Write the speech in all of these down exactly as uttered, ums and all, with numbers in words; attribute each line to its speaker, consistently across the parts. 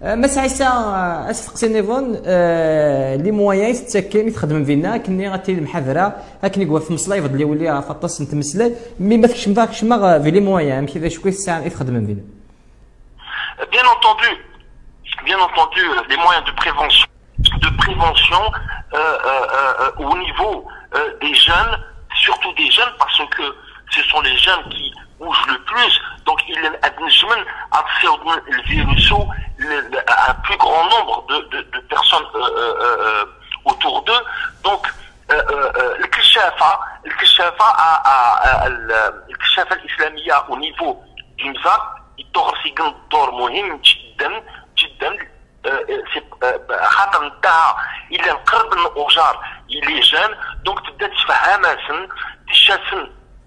Speaker 1: مسا عيسى استقسيني فون لي مويان تتاكل تخدم فينا كني غاتي المحاضره هاكني قوا في مصلايف اللي ولي فطاس نتمسل مي ما فيكش ما فيكش ما في لي مويان كيفاش كويس الساعه تخدم فينا.
Speaker 2: Bien entendu, bien entendu, les moyens de prévention, de prévention euh, euh, euh, au niveau euh, des jeunes, surtout des jeunes, parce que ce sont les jeunes qui bougent le plus. Donc, il y a le virus, un plus grand nombre de, de, de personnes euh, euh, autour d'eux. Donc, le Kishafa, le Kishafa l'Islamia au niveau d'une vague, il torsique un dor mohim jiddan jiddan c'est خاطر نتاعها إلا نقرب من الأوجار il est jeune donc تبدا تفهمها سن تشاسن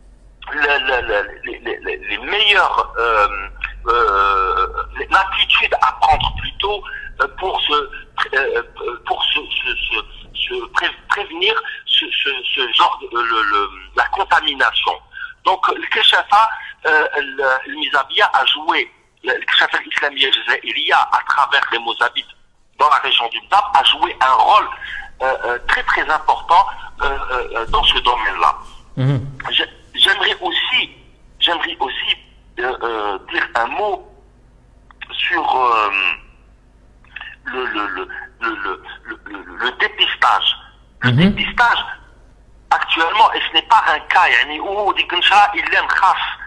Speaker 2: les meilleures euh, euh, l'attitude à prendre plutôt pour se euh, pour se, se, se, se pré prévenir ce, ce, ce genre de, le, le, la contamination. Donc le Keshafa le Mizabia a joué le Keshafa Islamia Jazaïria à travers les Mozabites dans la région du Mzab a joué un rôle euh, euh, très très important euh, euh, dans ce domaine-là. Mm-hmm. J'aimerais aussi, j'aimerais aussi euh, euh, dire un mot sur euh, le, le, le, le, le, le, le dépistage. Le mm-hmm. dépistage, actuellement, et ce n'est pas un cas, yani, où il y a un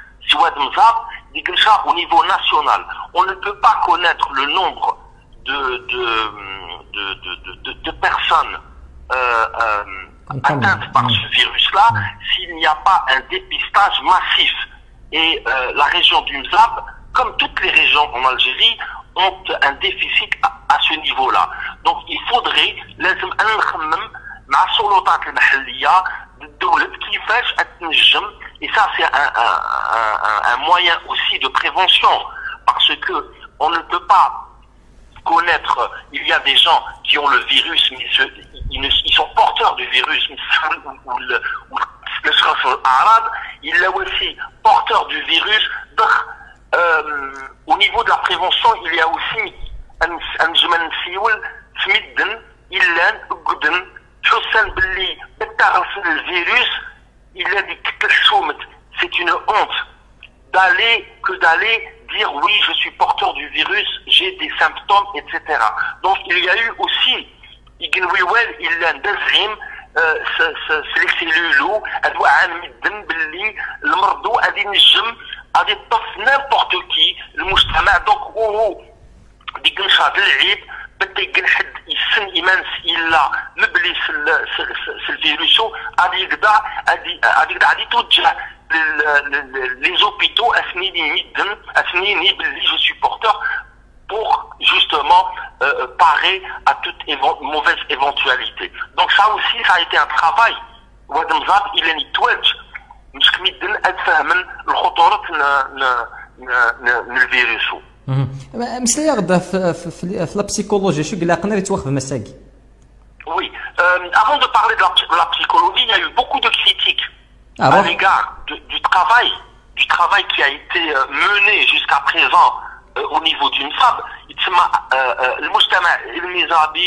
Speaker 2: cas au niveau national. On ne peut pas connaître le nombre de, de, de, de, de, de, de personnes euh, euh, atteintes par ce virus-là s'il n'y a pas un dépistage massif. Et euh, la région du Mzab, comme toutes les régions en Algérie, ont un déficit à, à ce niveau-là. Donc il faudrait لازم نخمم مع السلطات المحلية الدولة كيفاش تنجم et ça c'est un, un, un, un moyen aussi de prévention parce que on ne peut pas connaître, il y a des gens qui ont le virus mais ce, ils, ne, ils sont porteurs du virus ou le, ou le arabe, il est aussi porteur du virus. Donc, euh, au niveau de la prévention il y a aussi un جمل نسيول سميدن إلا قدن حسن باللي تعرف الفيروس إلا ديك تلسومت. C'est une honte d'aller que d'aller dire oui je suis porteur du virus, j'ai des symptômes, et cetera. Donc il y a eu aussi يقنويوال إلا ندزهم سليكسيلولو أدواء عن مدن باللي المرضو غادي نجم غادي تطف نيمبورت كي المجتمع. دونك هو ديك نشاط العيب بدي كنحد يسن ايمانس الا مبلي في الفيروس غادي يقدر غادي غادي غادي توجه لي زوبيتو اسنيني ميدن اسنيني باللي جو سوي بورتور pour justement euh, parer à toute évo mauvaise éventualité. Donc ça aussi ça a été un travail وهذا مزاد الى نتواج مش كميدن اتفهم الخطوره من الفيروس.
Speaker 1: مسلي غدا في في في لا psychologie شو قال قنري توخ في مساكي.
Speaker 2: Oui, euh, avant de parler de la, de la psychologie, il y a eu beaucoup de critiques ah, à l'égard du travail, du travail qui a été euh, mené jusqu'à présent euh, au niveau d'une femme. Le Mujtama al-Mizabi,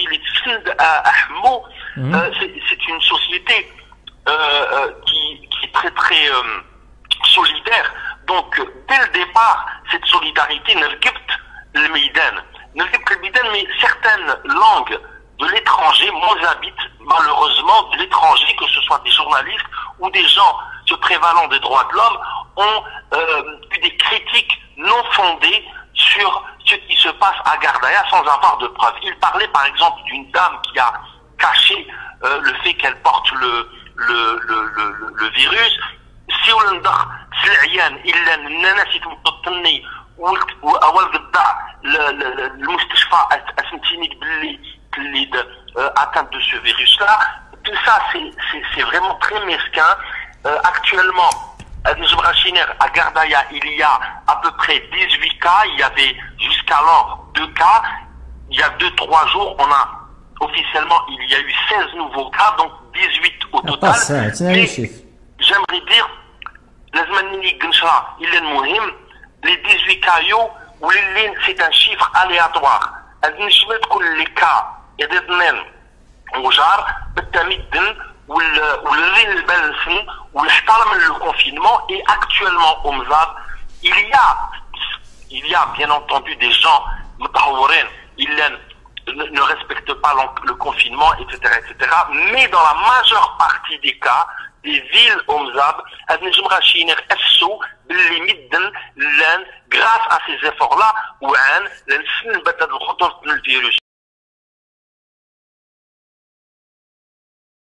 Speaker 2: c'est une société euh, euh, qui, qui est très très euh, solidaire. Donc dès le départ, cette solidarité ne quitte le Médan, ne quitte le Médan, mais certaines langues de l'étranger, mozabites, malheureusement de l'étranger, que ce soit des journalistes ou des gens se prévalant des droits de l'homme, ont euh, eu des critiques non fondées sur ce qui se passe à Gardaïa sans avoir de preuves. Il parlait par exemple d'une dame qui a caché euh, le fait qu'elle porte le, le, le, le, le virus. Si on ندخ سلعيان إلا الناس يتمطني وأول قطع المستشفى أسنتيني باللي باللي atteinte de ce virus-là. Tout ça c'est vraiment très mesquin. Euh, actuellement, à Gardaïa, il y a à peu près dix-huit cas. Il y avait jusqu'alors deux cas. Il y a deux trois jours, on a officiellement il y a eu seize nouveaux cas, donc dix-huit au total. Mais j'aimerais dire les dix-huit cas, c'est un chiffre aléatoire. النجمة تكون لي كا يدنن وجار بالتمدن والرين البالنسن والاحترام le confinement et actuellement au Mzab il y a il y a bien entendu des gens متهورين ils ne respectent pas le confinement et cetera et cetera mais dans la majeure partie des cas des villes au Mzab هاد النجم غاشي ينقصوا باللي مدن لان grâce à ces efforts là وعن لنسن بدل خطورة الفيروس